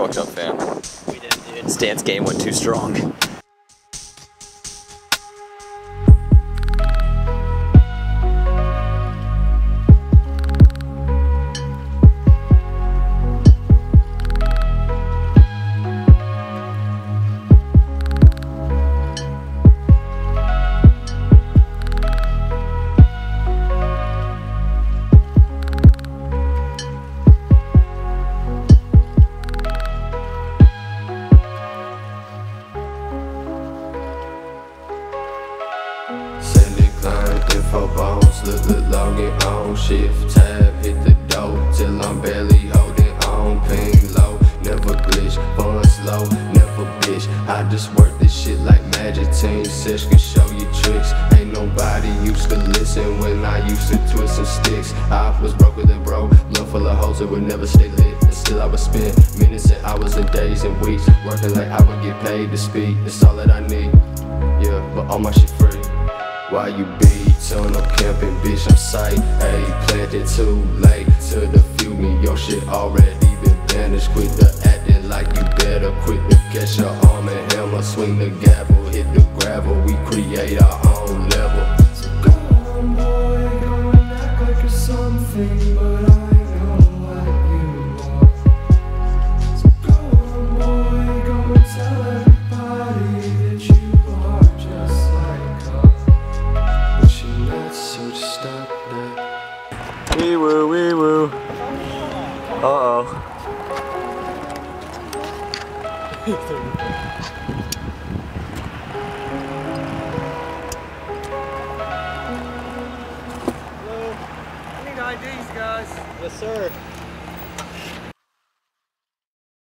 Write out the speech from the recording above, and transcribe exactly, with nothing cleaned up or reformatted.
fucked up, fam. We did, dude. Stance game went too strong. Info bones, look, look, login on, shift tab, hit the dough, till I'm barely holding on, ping low, never glitch, fun slow, never bitch, I just work this shit like magic, team sesh can show you tricks, ain't nobody used to listen when I used to twist some sticks, I was broke with it bro, love full of hoes that would never stay lit, and still I would spend minutes and hours and days and weeks, working like I would get paid to speak, it's all that I need, yeah, but all my shit free. Why you be turn up camping, bitch, I'm psyched. Ayy, planted too late to defuse me. Your shit already been banished. Quit the acting like you better. Quit to catch your arm and hammer. Swing the gavel, hit the gravel. We create our own level. So go on, boy, go and act like you're something, but I know what you are. So go on, boy, go and tell everybody that you are just like us. So just stop that. Wee woo, wee woo. Uh oh. Hello. I need I Ds, guys. Yes, sir.